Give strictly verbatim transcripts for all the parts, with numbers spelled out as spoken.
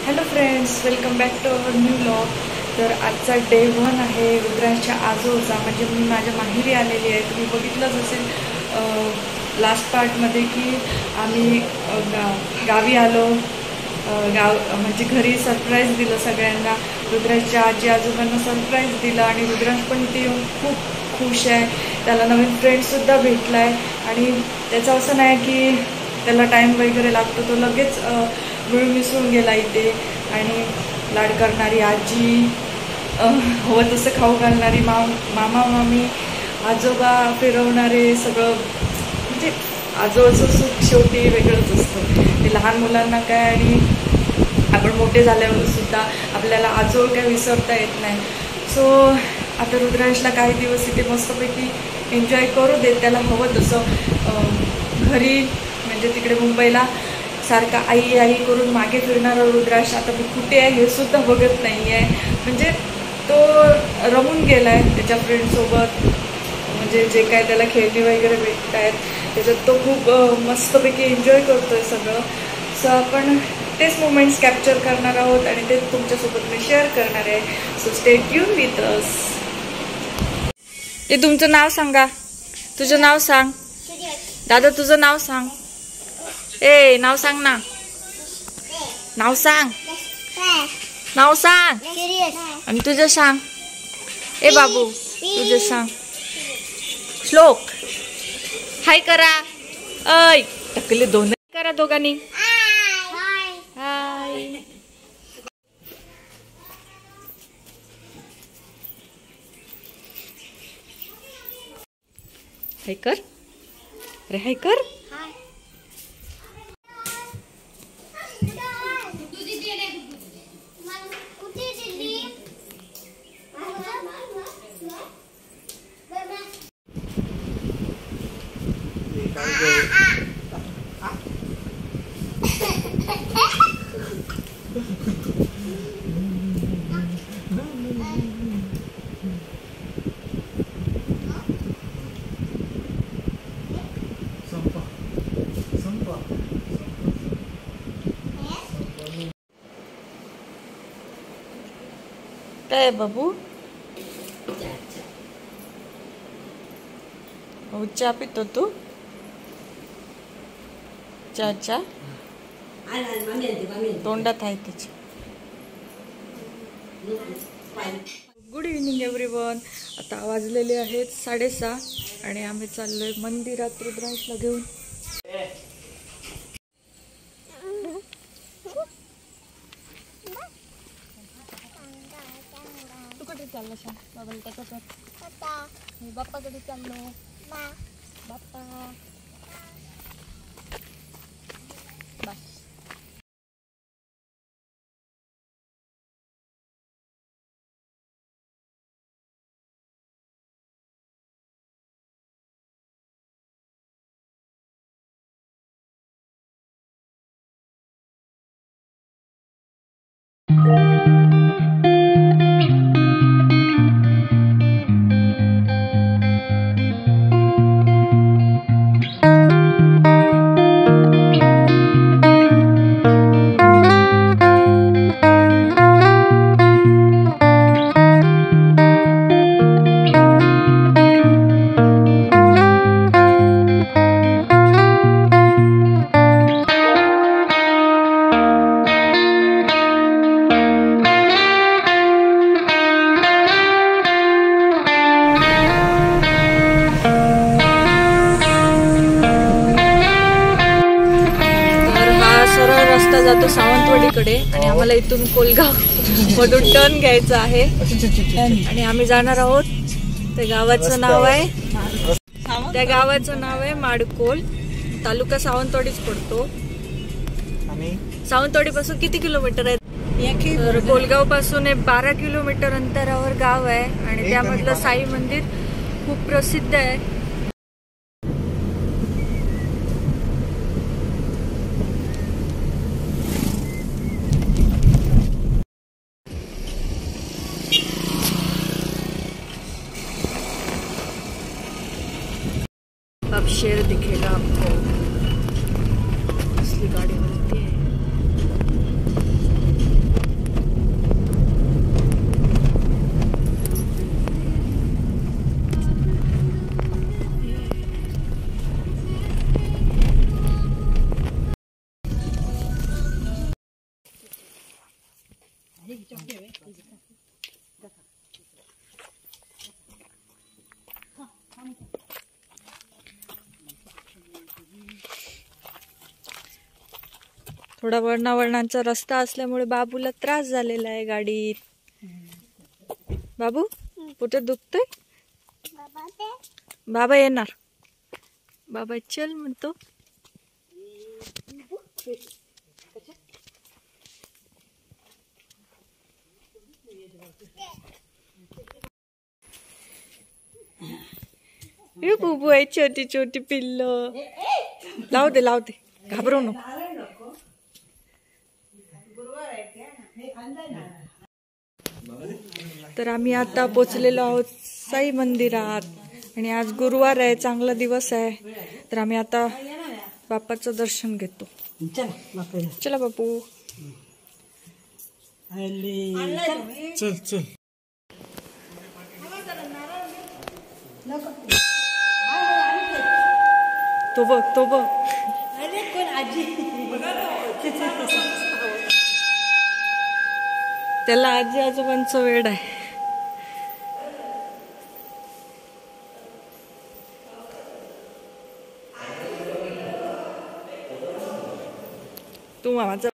Hello friends, welcome back to our new vlog. तर आजचा day one आहे रुद्रांच्या आजोळचा. म्हणजे मी माझ्या माहेरी आलेली आहे. तुम्ही बघितलंच असेल लास्ट पार्टमध्ये की आम्ही गा गावी आलो. गाव म्हणजे घरी सरप्राईज दिलं सगळ्यांना. रुद्राच्या आजी आजोबांना सरप्राईज दिलं आणि रुद्रांश पण इथे येऊन खूप खुश आहे. त्याला नवीन फ्रेंडसुद्धा भेटला आहे आणि त्याचं असं नाही की त्याला टाईम वगैरे लागतो. तो लगेच मिळून मिसळून गेला इथे. आणि लाड करणारी आजी, हवं तसं खाऊ घालणारी माम मामा मामी, आजोबा फिरवणारे, सगळं म्हणजे आजोबाचं सुख शेवटी वेगळंच असतं. ते लहान मुलांना काय आणि आपण मोठे झाल्यावर सुद्धा आपल्याला आजोळ काय विसरता येत नाही. सो आता रुद्रांशला काही दिवस इथे मस्तपैकी एन्जॉय करू देत. त्याला हवं तसं घरी म्हणजे तिकडे मुंबईला सारखा आई आई करून मागे फिरणारा रुद्रांश आता मी कुठे आहे हे सुद्धा बघत नाही आहे. म्हणजे तो रमून गेला आहे त्याच्या फ्रेंडसोबत. म्हणजे जे काय त्याला खेळणी वगैरे भेटत आहेत त्याच्यात तो खूप मस्तपैकी एन्जॉय करतो आहे सगळं. सो आपण तेच मोमेंट्स कॅप्चर करणार आहोत आणि ते तुमच्यासोबत मी शेअर करणार आहे. So stay tune with us. हे तुमचं नाव सांगा. तुझं नाव सांग दादा. तुझं नाव सांग. ए नाव सांग ना. नाव सांग. नाव सांग. आणि तुझं सांग. ए बाबू तुझं सांग. श्लोक हाय करा. ऐ टकले दोन करा दोघांनी. हाय. हाय कर. अरे हाय कर. काय बाबू चहा पितो तू? चहा चहा तोंडात आहे त्याची. Good evening everyone. आता वाजलेले आहेत साडेसहा आणि आम्ही चाललोय मंदिरात रुद्रांशला घेऊन. तू कुठे चालला सांग बाबाला? त्याच्यात मी बाप्पाकडे चाललो. बाप्पा बस. रस्ता जातो सावंतवाडीकडे आणि आम्हाला इथून कोलगाव मधून टर्न घ्यायचा आहे आणि आम्ही जाणार आहोत. त्या गावाचं नाव आहे त्या गावाचं नाव आहे माडकोल. तालुका सावंतवाडीच पडतो. सावंतवाडी पासून किती किलोमीटर आहे? तर कोलगाव पासून बारा किलोमीटर अंतरावर गाव आहे आणि त्यामधलं साई मंदिर खूप प्रसिद्ध आहे. अब शेर दिखेगा आपको. असली गाड़ी मिलती है. थोडा वळणावळणांचा रस्ता असल्यामुळे बाबूला त्रास झालेला आहे गाडीत. बाबू कुठे दुखतंय? बाबा येणार. बाबा चल म्हणतो. ये बुबू आहे छोटी छोटी पिल्ल. लाव दे लाव दे, घाबरू नको. तर आम्ही आता पोचलेलो आहोत साई मंदिरात आणि आज गुरुवार आहे, चांगला दिवस आहे. तर आम्ही आता बाप्पाचं दर्शन घेतो. चला बापू. चल चल. तो बघ तो बघ. त्याला आजी आजोबांचं वेड आहे. तू मामाचा.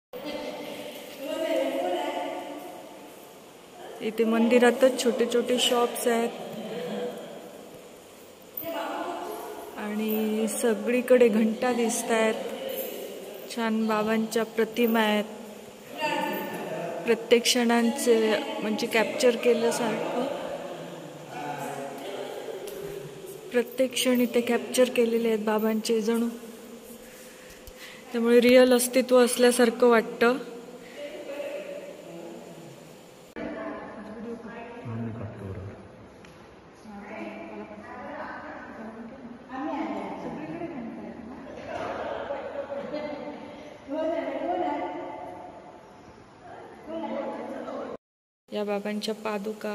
इथे मंदिरातच छोटे छोटे शॉप्स आहेत आणि सगळीकडे घंटा दिसत आहेत. छान बाबांच्या प्रतिमा आहेत. प्रत्येक क्षणांचे म्हणजे कॅप्चर केल्यासारखं प्रत्येक क्षणी ते कॅप्चर केलेले आहेत बाबांचे जणू. त्यामुळे रिअल अस्तित्व असल्यासारखं वाटतं. या बाबांच्या पादुका.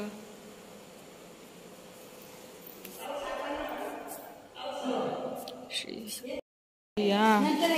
या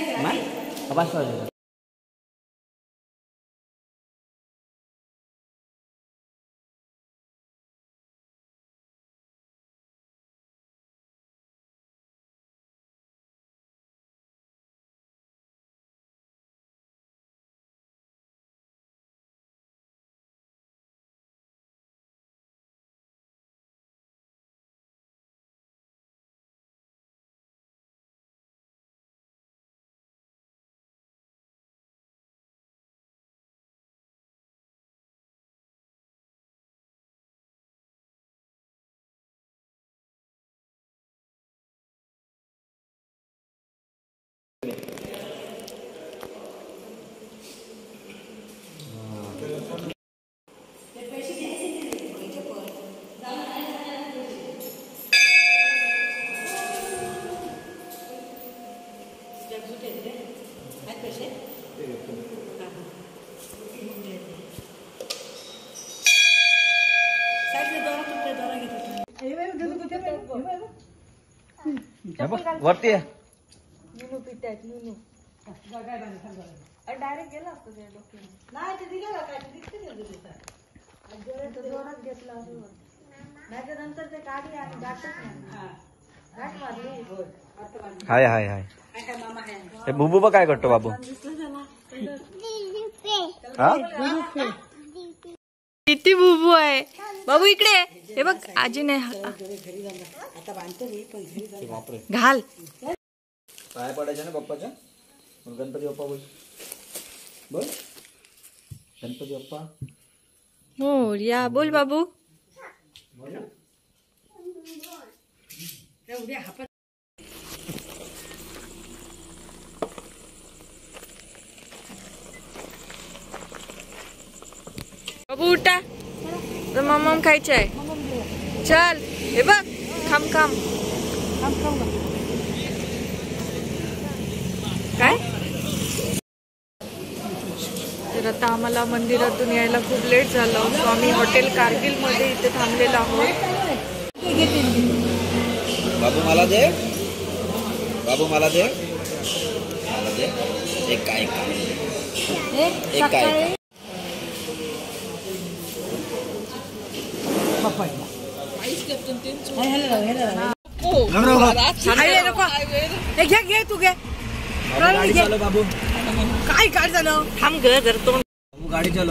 वरती आहे. नुनू पितायत नुनू. डायरेक्ट गेला असतो त्या डोक्याने. नाही ते गेला काय जोरात घेतला असं. नाही तर नंतर ते काढले आणि गाठच नाही. गाठ मारली. हाय हाय हाय. हे बुबू बघ काय करतो बाबू. किती बुबू आहे बाबू. इकडे हे बघ आजीने घाल. पाय पडायच्या ना पप्पाच्या. गणपती बाप्पा बोल. बोल गणपती बाप्पा. हो या बोल बाबू. बाबू उठा. तर मम्मम खायचं आहे. चल हे बघ खाम खाम काय. तर आता आम्हाला मंदिरातून यायला खूप लेट झालं. सो आम्ही हॉटेल कारगिल मध्ये इथे थांबलेलो आहोत. बाबू मला दे. बाबू मला दे. मला दे. एक काय एक काय घे तू घे गाडी चालव बाबू. काय काय झालं थांब घर जर तो बाबू गाडी चालव.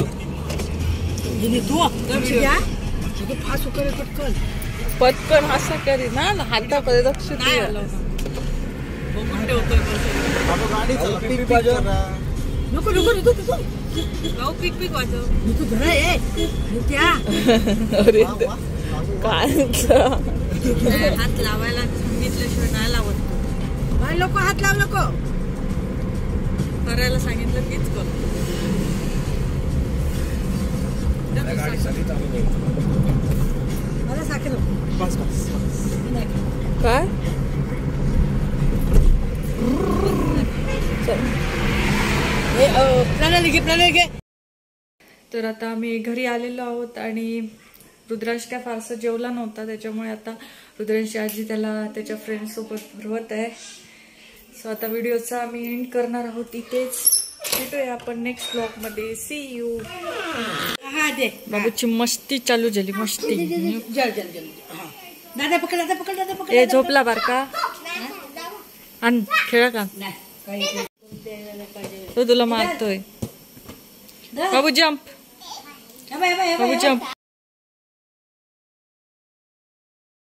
तू फास उकर पटकन पटकन असं करी ना हातामध्ये लक्ष नाही आलं बाबू गाडी चालव. पीक पीक वाजव. नको नको नको नको पीक पीक वाजव मी तू घरा ये त्या अरे काय हात लावायला सांगितल्याशिवाय नाही लावत बाय लोक हात लाव नको करायला सांगितलं तीच कर. गाडी सगळी चालू आहे. मला साखर बस बस. काय प्रणाली घे प्रणाली घे. तर आता आम्ही घरी आलेलो आहोत आणि रुद्रांश काय फारसा जेवला नव्हता त्याच्यामुळे आता रुद्रांशी आजी त्याला त्याच्या फ्रेंड सोबत भरवत आहे. सो आता व्हिडिओचा आम्ही एंड करणार आहोत इथेच. भेटूया आपण नेक्स्ट ब्लॉग मध्ये. See you. हा दे बाबूची मस्ती चालू झाली मस्ती. जल जल जल दादा पकड दादा पकड दादा पकड. ए झोपला बारका आण खेळा का तो तुला मारतोय. Babu jump Babu jump.